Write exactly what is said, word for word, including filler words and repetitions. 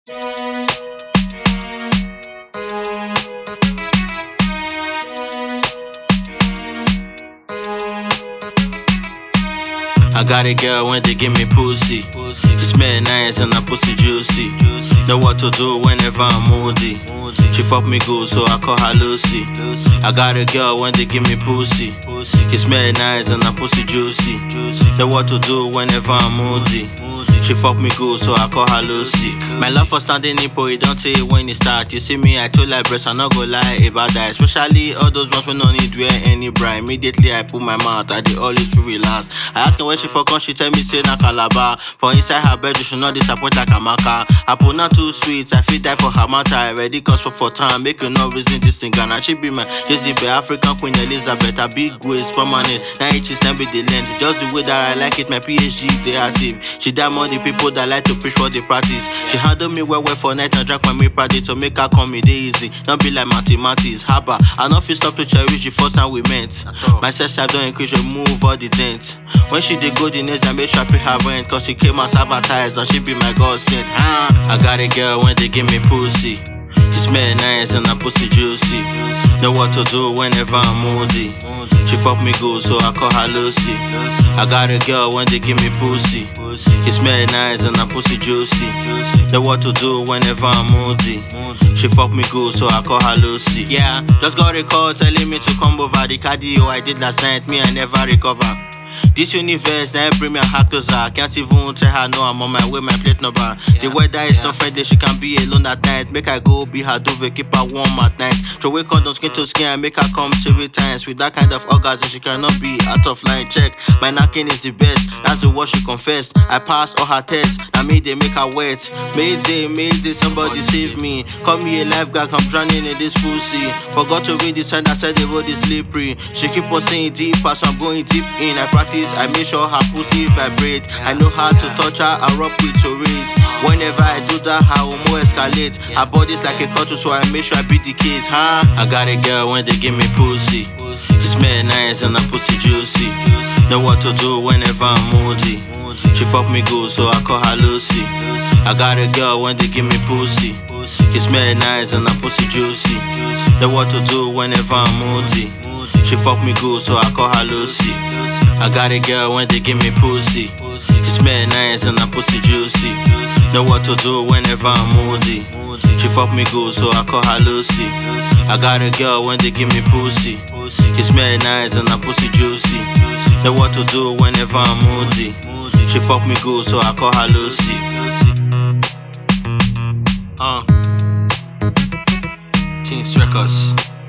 I got a girl when they give me pussy. She smell nice and her pussy juicy. Know what to do whenever I'm moody. She fuck me good, so I call her Lucy. I got a girl when they give me pussy. She smell nice and her pussy juicy. Know what to do whenever I'm moody. She fuck me good, so I call her Lucy. My love for standing nipple, it don't tell you when it start. You see me, I told like breast, I not go lie about that. Especially all those ones when no need wear any bra. Immediately I put my mouth, I dey always feel relaxed. I ask her where she fuck on, she tell me say na Calabar. For inside her bed, you should not disappoint like Amaka. I put not too sweet, I feel die for her matter. I ready cause fuck for time, make you no reason this thing. And she be my Jezebel, African Queen Elizabeth. A big waist, permanent, now she send me the length. Just the way that I like it, my PhD, they active. She die more the people that like to preach what they practice. She handle me well well for night and drink my milk practice to make her come me dey easy. Don't be like mathematics, haba. I not feel stop to cherish the first time we met. My sex life don't increase, remove all the dent. When she dey go the next, I make sure I pay her rent. Cause she came as advertised and she be my God sent. Ah, I got a girl when they give me pussy. She smell nice and her pussy juicy. Know what to do whenever I'm moody. She fuck me good, so I call her Lucy. I got a girl when they give me pussy. She smell nice and her pussy juicy. Know what to do whenever I'm moody. She fuck me good, so I call her Lucy. Yeah, just got a call telling me to come over. The cardio I did last night, me I never recover. This universe, now bring me a hack closer. I can't even tell her no, I'm on my way, my plate number. Yeah. The weather is yeah. so friendly, she can be alone at night. Make her go be her duvet, keep her warm at night. Throw away condom, skin to skin, and make her come three times. With that kind of orgasm, she cannot be out of line. Check, my knocking is the best. That's the what she confessed. I passed all her tests, I made they make her wet. Mayday, mayday, somebody save me. Call me a lifeguard, I'm drowning in this pussy. Forgot to read the sign that said the road is slippery. She keep on saying deeper, so I'm going deep in. I practice, I make sure her pussy vibrate. I know how to touch her and rock with stories. Whenever I do that, her homo escalate. Her body's like a cotton, so I make sure I beat the case, huh? I got a girl when they give me pussy. She smell nice and her pussy juicy. Know what to do whenever I'm moody. She fuck me good, so I call her Lucy. I got a girl when they give me pussy. She smell nice and her pussy juicy. Know what to do whenever I'm moody. She fuck me good, so I call her Lucy. I got a girl when they give me pussy. She smell nice and her pussy juicy. Know what to do whenever I'm moody. She fuck me good, so I call her Lucy. I got a girl when they give me pussy. She smell nice and her pussy juicy. Know what to do whenever I'm moody. She fuck me good, so I call her Lucy. Uh, Teens Records.